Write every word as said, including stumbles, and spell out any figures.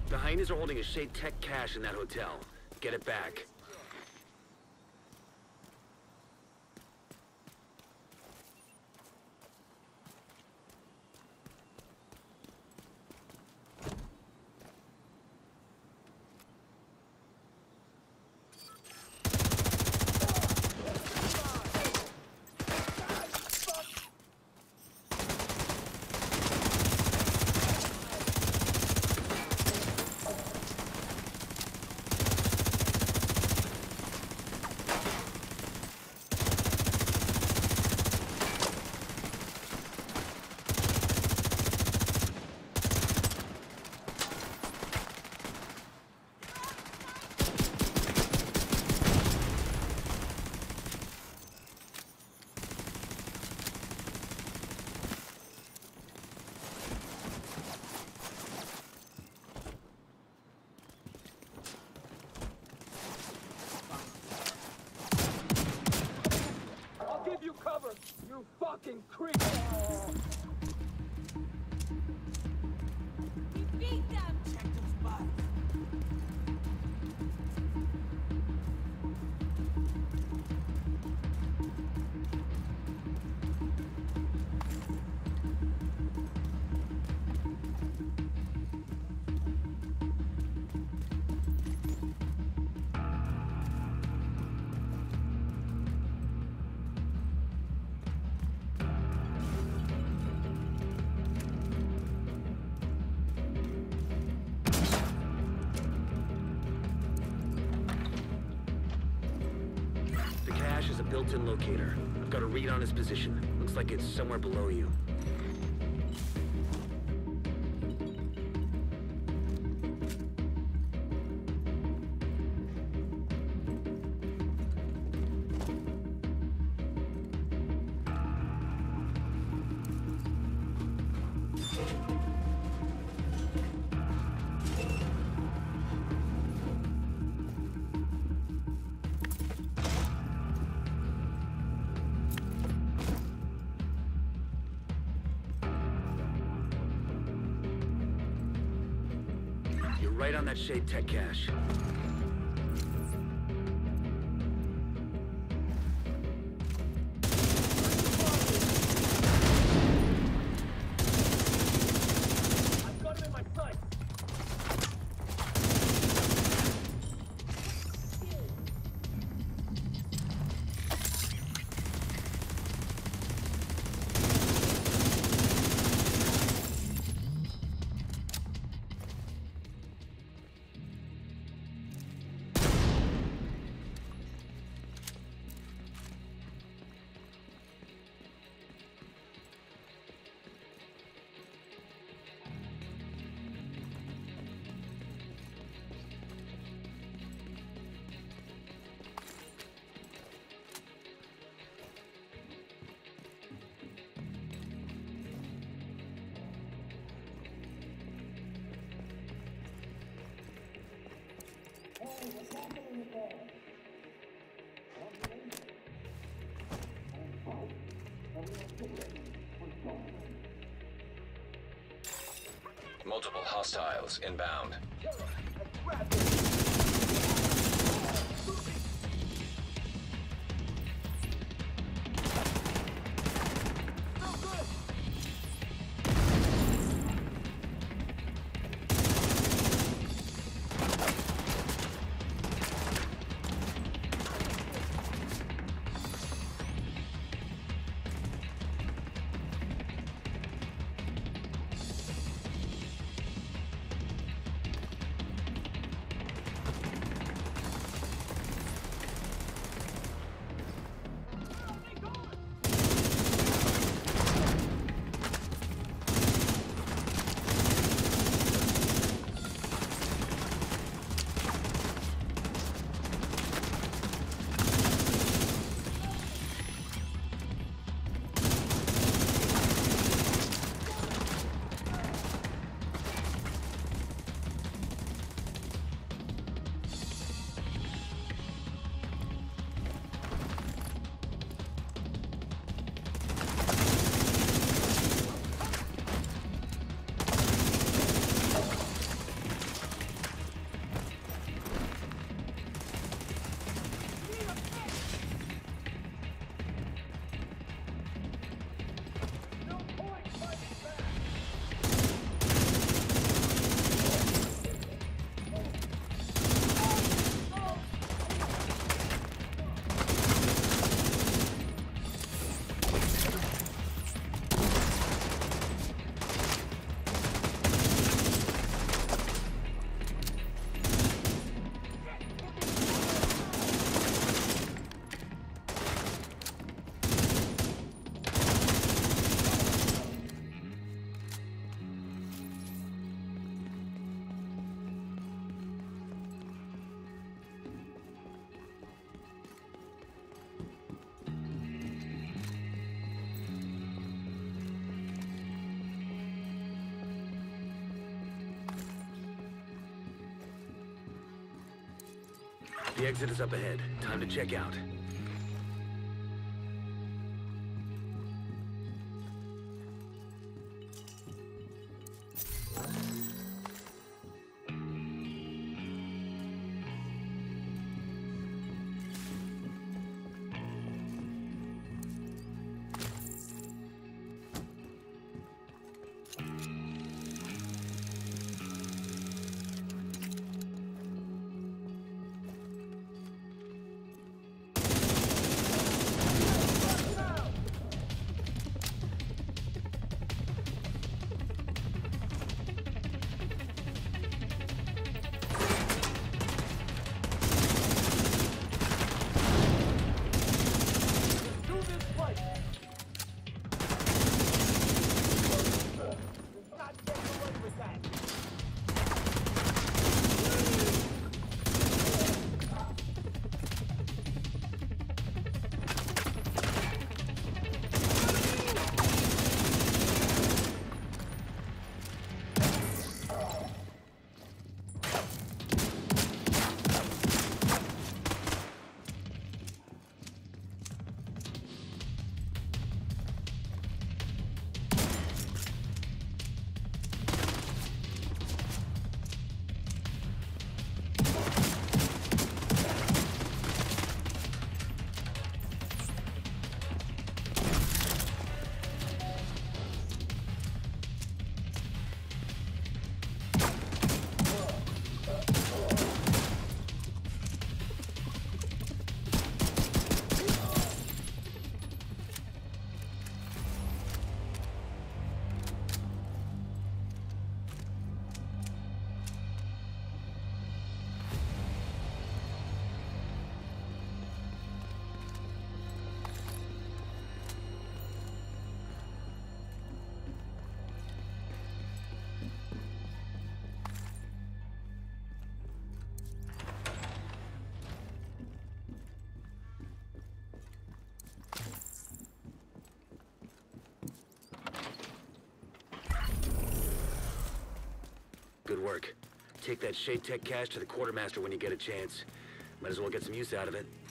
The Hyenas are holding a Shade Tech cache in that hotel. Get it back. You fucking creep! We beat them! Check those bodies. Is a built-in locator. I've got a read on his position. Looks like it's somewhere below you. Right on that Shade Tech cache. I've got him in my sight! Multiple hostiles inbound. The exit is up ahead. Time to check out. Good work. Take that Shade Tech cash to the quartermaster when you get a chance. Might as well get some use out of it.